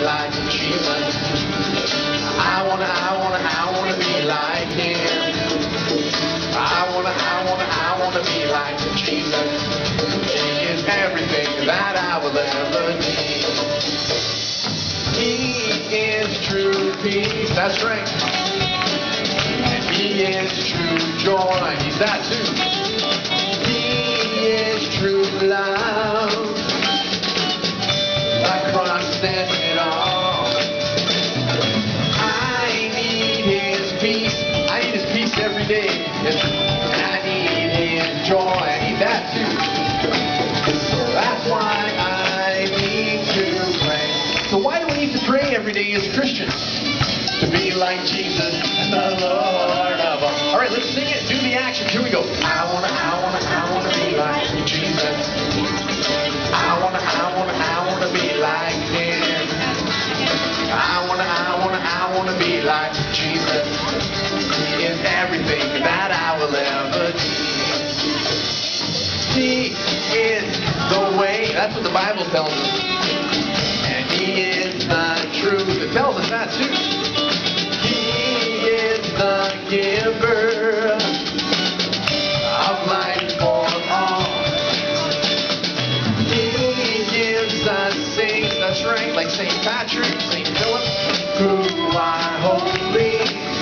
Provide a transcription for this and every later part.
like Jesus. I wanna be like Him. I wanna be like Jesus. He is everything that I will ever need. He is true peace. That's right. And He is true joy. He's that too. He is true love. The cross stands it all. I need His peace. I need His peace every day. And I need His joy. I need that too. So that's why I need to pray. So why do we need to pray every day as Christians? To be like Jesus, the Lord of all. All right, let's sing it. Do the action. Here we go. I wanna be like Jesus. I wanna be like Him. I wanna be like Jesus. He is everything that I will ever need. He is the way. That's what the Bible tells us. And He is the truth. It tells us that too. He is the giver of life for all. He gives us saints, that's right, like St. Patrick, St. Philip, who are holy,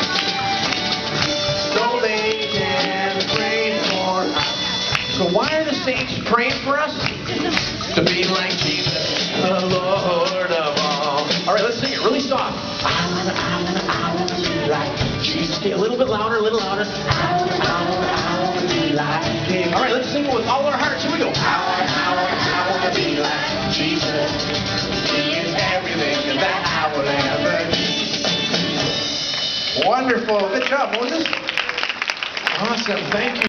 so they can pray for us. So why are the saints praying for us? To be like Jesus, the Lord of all. All right, let's sing it really soft. I wanna be like Jesus. Okay, a little bit louder, a little louder. I wanna be like Him. All right, let's sing it with all our hearts. Here we go. I wanna be like Jesus. He is everything that I will ever need. Wonderful. Good job, Moses. Awesome. Thank you.